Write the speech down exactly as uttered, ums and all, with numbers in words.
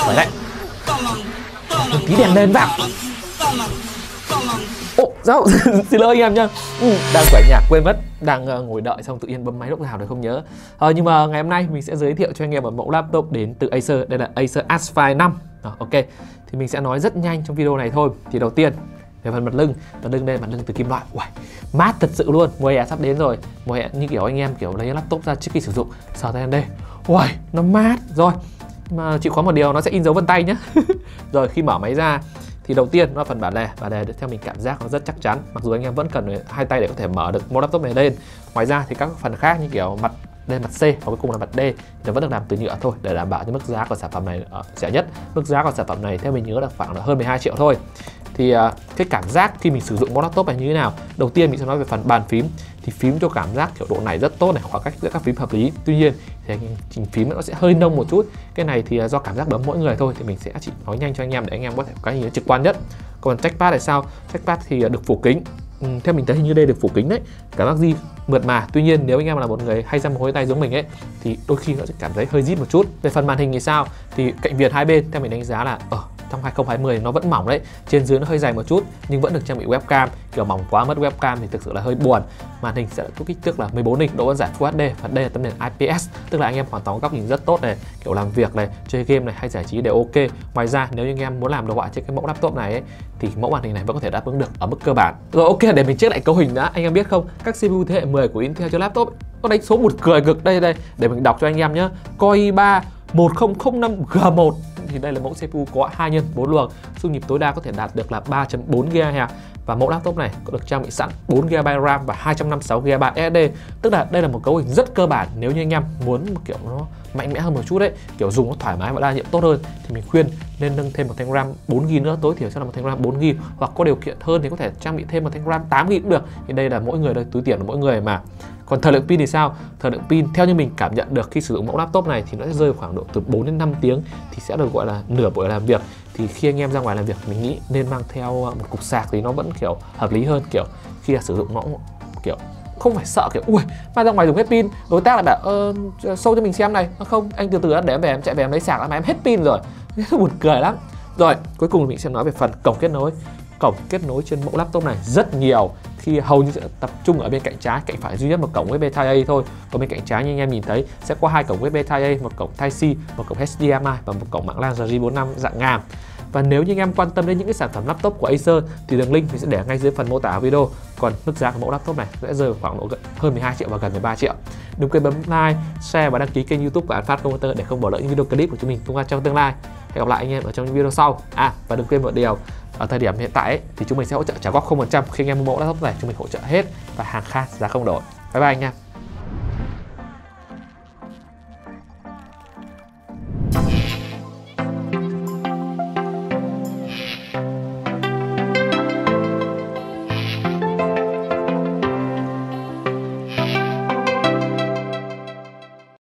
Phải đấy. Tí đèn lên vào. Ồ, sao? Xin lỗi anh em nhá. Ừ, đang quẩy nhạc quên mất, đang uh, ngồi đợi xong tự nhiên bấm máy lúc nào đấy không nhớ. Ờ, nhưng mà ngày hôm nay mình sẽ giới thiệu cho anh em một mẫu laptop đến từ Acer. Đây là Acer Aspire năm. Ờ, ok. Thì mình sẽ nói rất nhanh trong video này thôi. Thì đầu tiên về phần mặt lưng, mặt lưng đây là mặt lưng từ kim loại. Uầy, mát thật sự luôn. Mùa hè sắp đến rồi. Mùa hè như kiểu anh em kiểu lấy laptop ra trước khi sử dụng, sờ tay lên đây. Uầy, nó mát rồi. Mà chịu khó một điều, nó sẽ in dấu vân tay nhé. Rồi khi mở máy ra thì đầu tiên nó là phần bản lề. Bản lề theo mình cảm giác nó rất chắc chắn. Mặc dù anh em vẫn cần hai tay để có thể mở được mẫu laptop này lên. Ngoài ra thì các phần khác như kiểu mặt đây mặt C và cuối cùng là mặt D nó vẫn được làm từ nhựa thôi, để đảm bảo cho mức giá của sản phẩm này ở rẻ nhất. Mức giá của sản phẩm này theo mình nhớ là khoảng là hơn mười hai triệu thôi. Thì uh, cái cảm giác khi mình sử dụng mẫu laptop này như thế nào? Đầu tiên mình sẽ nói về phần bàn phím. Thì phím cho cảm giác kiểu độ này rất tốt này, khoảng cách giữa các phím hợp lý. Tuy nhiên thì trình phím nó sẽ hơi nông một chút. Cái này thì uh, do cảm giác bấm mỗi người thôi, thì mình sẽ chỉ nói nhanh cho anh em để anh em có thể có cái nhìn trực quan nhất. Còn trackpad là sao? Trackpad thì uh, được phủ kính. Ừ, theo mình thấy hình như đây được phủ kính đấy, cảm giác gì mượt mà. Tuy nhiên nếu anh em là một người hay ra mồ hôi tay giống mình ấy thì đôi khi nó sẽ cảm thấy hơi rít một chút. Về phần màn hình thì sao? Thì cạnh viền hai bên theo mình đánh giá là ở trong hai không hai không nó vẫn mỏng đấy, trên dưới nó hơi dày một chút nhưng vẫn được trang bị webcam. Kiểu mỏng quá mất webcam thì thực sự là hơi buồn. Màn hình sẽ có kích thước là mười bốn inch, độ phân giải Full hát đê và đây là tấm nền i pê ét, tức là anh em hoàn toàn có góc nhìn rất tốt này, kiểu làm việc này, chơi game này hay giải trí đều ok. Ngoài ra nếu như anh em muốn làm đồ họa trên cái mẫu laptop này ấy, thì mẫu màn hình này vẫn có thể đáp ứng được ở mức cơ bản. Rồi ok, để mình check lại cấu hình đã. Anh em biết không, các xê pê u thế hệ mười của Intel cho laptop ấy, có đánh số một cười cực. Đây đây để mình đọc cho anh em nhé. Core i ba một không không năm G một. Thì đây là mẫu xê pê u có hai nhân bốn luồng, xung nhịp tối đa có thể đạt được là ba chấm bốn gigahertz. Và mẫu laptop này có được trang bị sẵn bốn gi ga bai RAM và hai trăm năm mươi sáu gi ga bai ét ét đê. Tức là đây là một cấu hình rất cơ bản. Nếu như anh em muốn một kiểu nó mạnh mẽ hơn một chút đấy, kiểu dùng nó thoải mái và đa nhiệm tốt hơn, thì mình khuyên nên nâng thêm một thanh RAM bốn gi ga bai nữa, tối thiểu sẽ là một thanh RAM bốn gi ga bai, hoặc có điều kiện hơn thì có thể trang bị thêm một thanh RAM tám gi ga bai cũng được. Thì đây là mỗi người đây, túi tiền của mỗi người mà. Còn thời lượng pin thì sao? Thời lượng pin theo như mình cảm nhận được khi sử dụng mẫu laptop này thì nó sẽ rơi khoảng độ từ bốn đến năm tiếng, thì sẽ được gọi là nửa buổi làm việc. Thì khi anh em ra ngoài làm việc mình nghĩ nên mang theo một cục sạc thì nó vẫn kiểu hợp lý hơn, kiểu khi là sử dụng nó kiểu không phải sợ kiểu ui mang ra ngoài dùng hết pin, đối tác lại bảo ơ show cho mình xem này, không anh từ từ để em về em chạy về em lấy sạc mà em hết pin rồi. Buồn cười lắm. Rồi cuối cùng mình sẽ nói về phần cổng kết nối. Cổng kết nối trên mẫu laptop này rất nhiều, khi hầu như sẽ tập trung ở bên cạnh trái, cạnh phải duy nhất một cổng u ét bê Type A thôi. Còn bên cạnh trái như anh em nhìn thấy sẽ có hai cổng u ét bê Type A, một cổng Type C, một cổng hát đê em i và một cổng mạng LAN R J bốn năm dạng ngàm. Và nếu như anh em quan tâm đến những cái sản phẩm laptop của Acer thì đường link mình sẽ để ngay dưới phần mô tả video. Còn mức giá của mẫu laptop này sẽ rơi khoảng độ hơn mười hai triệu và gần mười ba triệu. Đừng quên bấm like, share và đăng ký kênh YouTube của An Phát Computer để không bỏ lỡ những video clip của chúng mình tung ra trong tương lai. Hẹn gặp lại anh em ở trong những video sau. À và đừng quên một điều, ở thời điểm hiện tại ấy, thì chúng mình sẽ hỗ trợ trả góp không phần trăm khi anh em mua mẫu laptop này, chúng mình hỗ trợ hết và hàng khác giá không đổi. Bye bye anh em.